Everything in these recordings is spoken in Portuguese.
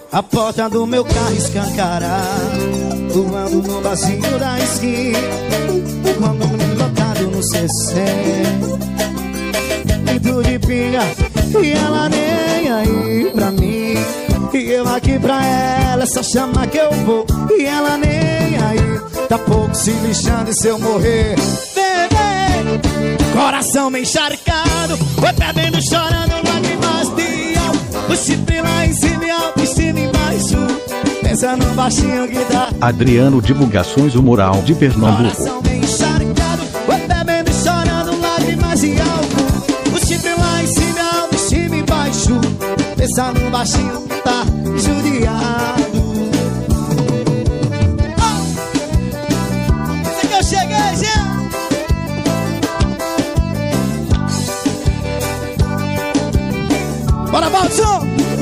A porta do meu carro escancarada, voando no vazio da esquina, quando lotado no CC, muito de pinga, e ela nem aí pra mim. E eu aqui pra ela, só chamar que eu vou. E ela nem aí, tá pouco se lixando e se eu morrer, bebê, coração meio encharcado, vai bebendo, chorando, lágrimas de alma. O chifre lá em cima e autoestima embaixo, pensando baixinho que dá. Adriano Divulgações, o Moral de Pernambuco. Coração meio encharcado, vai bebendo, chorando, lágrimas de álcool. O chifre lá em cima e autoestima embaixo, pensando baixinho que tá judiado. Oh! Esse que eu cheguei, gente. Bora, Balson!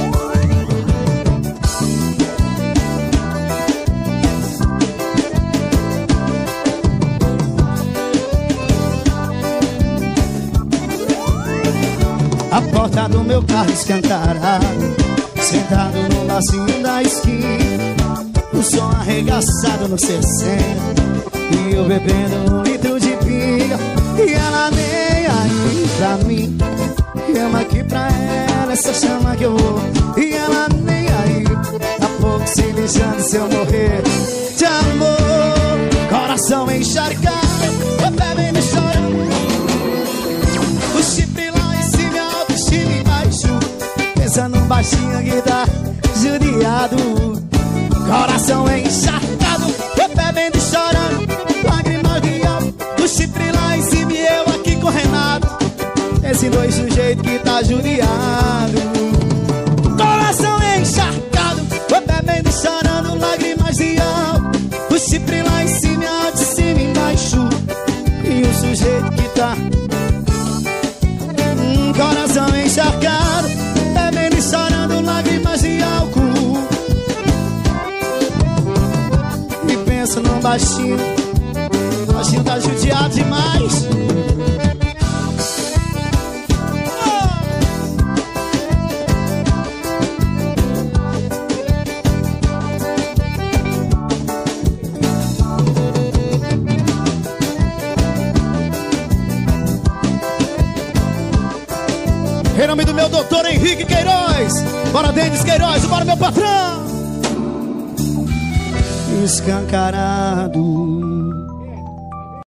A porta do meu carro escancarada, sentado no lacinho da esquina, o som arregaçado no 60, e eu bebendo 1 litro de pinga. E ela nem aí pra mim, chama aqui pra ela, essa chama que eu vou. E ela nem aí, tá pouco se lixando se eu morrer de amor. Coração encharcado, eu bebendo e chorando, o chifre lá em cima, autoestima embaixo, pensando baixinho que tá judiado. Coração encharcado, eu bebendo e chorando, lágrimas de alma, o chifre lá em cima e eu aqui correnado, esses dois sujeitos que tá judiado. Coração encharcado, eu bebendo e chorando, lágrimas de alma, o chifre lá em cima e alto, de cima embaixo, e o sujeito que tá coração encharcado, bebendo e chorando, lágrimas de álcool, e penso no baixinho, baixinho tá judiado demais. Em nome do meu doutor Henrique Queiroz, bora Denis Queiroz, bora meu patrão. Escancarado,